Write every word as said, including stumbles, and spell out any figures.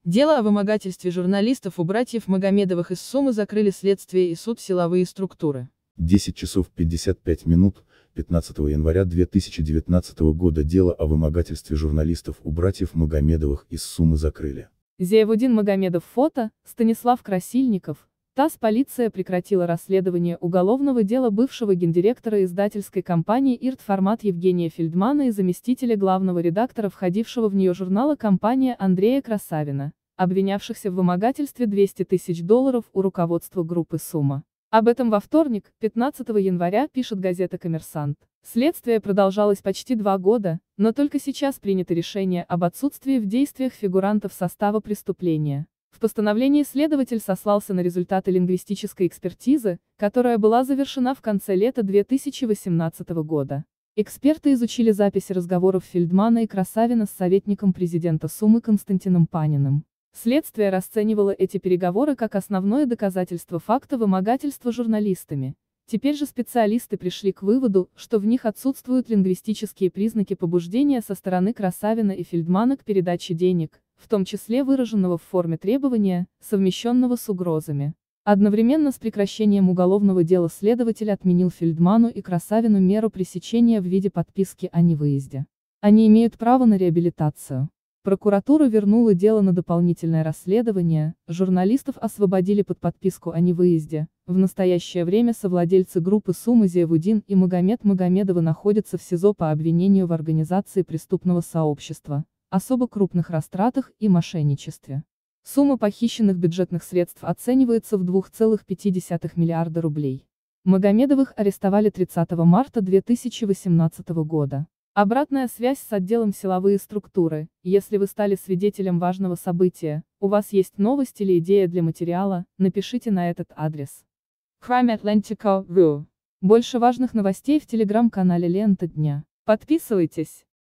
Дело о вымогательстве журналистов у братьев Магомедовых из Сумы закрыли следствие и суд силовые структуры. десять часов пятьдесят пять минут, пятнадцатого января две тысячи девятнадцатого года дело о вымогательстве журналистов у братьев Магомедовых из Сумы закрыли. Зиявудин Магомедов фото, Станислав Красильников. ТАСС полиция прекратила расследование уголовного дела бывшего гендиректора издательской компании «Ирт-Формат» Евгения Фельдмана и заместителя главного редактора входившего в нее журнала «Компания» Андрея Красавина, обвинявшихся в вымогательстве двухсот тысяч долларов у руководства группы «Сумма». Об этом во вторник, пятнадцатого января, пишет газета «Коммерсант». Следствие продолжалось почти два года, но только сейчас принято решение об отсутствии в действиях фигурантов состава преступления. В постановлении следователь сослался на результаты лингвистической экспертизы, которая была завершена в конце лета две тысячи восемнадцатого года. Эксперты изучили записи разговоров Фельдмана и Красавина с советником президента Сумы Константином Паниным. Следствие расценивало эти переговоры как основное доказательство факта вымогательства журналистами. Теперь же специалисты пришли к выводу, что в них отсутствуют лингвистические признаки побуждения со стороны Красавина и Фельдмана к передаче денег, в том числе выраженного в форме требования, совмещенного с угрозами. Одновременно с прекращением уголовного дела следователь отменил Фельдману и Красавину меру пресечения в виде подписки о невыезде. Они имеют право на реабилитацию. Прокуратура вернула дело на дополнительное расследование, журналистов освободили под подписку о невыезде. В настоящее время совладельцы группы «Сумма» Зиявудин и Магомед Магомедовы находятся в СИЗО по обвинению в организации преступного сообщества, особо крупных растратах и мошенничестве. Сумма похищенных бюджетных средств оценивается в два целых пять десятых миллиарда рублей. Магомедовых арестовали тридцатого марта две тысячи восемнадцатого года. Обратная связь с отделом силовые структуры. Если вы стали свидетелем важного события, у вас есть новость или идея для материала, напишите на этот адрес. Crime Atlantica точка ру. Больше важных новостей в телеграм-канале Лента Дня. Подписывайтесь.